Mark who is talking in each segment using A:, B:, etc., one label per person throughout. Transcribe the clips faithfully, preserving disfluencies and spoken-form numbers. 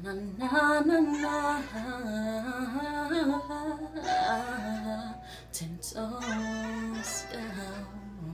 A: na na na na, ten toes down.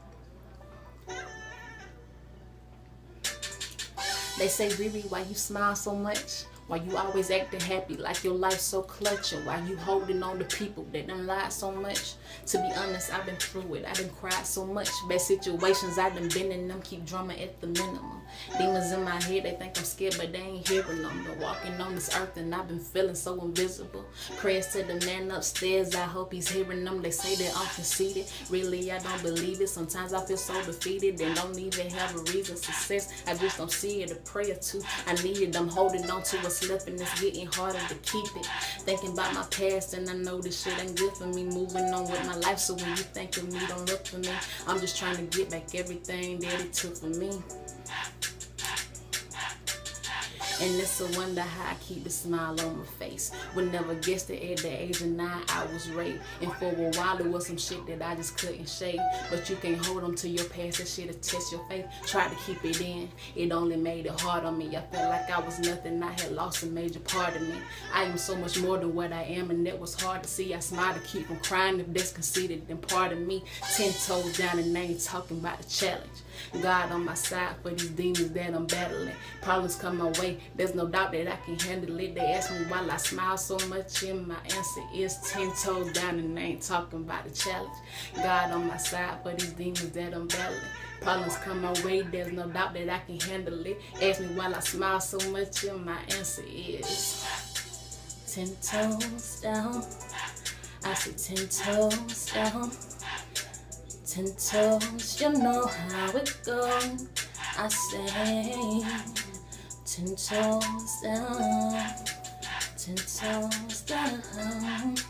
A: They say, Riri, why you smile so much? Why you always acting happy like your life's so clutch? Or why you holding on to people that done lied so much? To be honest, I've been through it. I done cried so much. Bad situations, I done been in them. Keep drama at the minimum. Demons in my head, they think I'm scared, but they ain't hearing them. Been walking on this earth and I've been feeling so invisible. Prayers to the man upstairs, I hope he's hearing them. They say that I'm conceited. Really, I don't believe it. Sometimes I feel so defeated and don't even have a reason. Success, I just don't see it. A prayer too, I need it. I'm holding on to what's left and it's getting harder to keep it. Thinking about my past and I know this shit ain't good for me. Moving on with my life, so when you think of me, don't look for me. I'm just trying to get back everything that it took for me. And it's a wonder how I keep a smile on my face. Would never guess that at the age of nine I was raped. And for a while it was some shit that I just couldn't shake. But you can't hold on to your past, that shit'll test your faith. Tried to keep it in, it only made it hard on me. I felt like I was nothing, I had lost a major part of me. I am so much more than what I am, and that was hard to see. I smile to keep from crying, if that's conceited, then pardon me. Ten toes down and I ain't talking about the challenge. God on my side for these demons that I'm battling. Problems come my way, there's no doubt that I can handle it. They ask me why I smile so much, and my answer is ten toes down and I ain't talking about the challenge. God on my side for these demons that I'm battling. Problems come my way, there's no doubt that I can handle it. Ask me why I smile so much, and my answer is ten toes down. I said ten toes down. Ten toes, you know how it goes. I say ten toes down, ten toes down.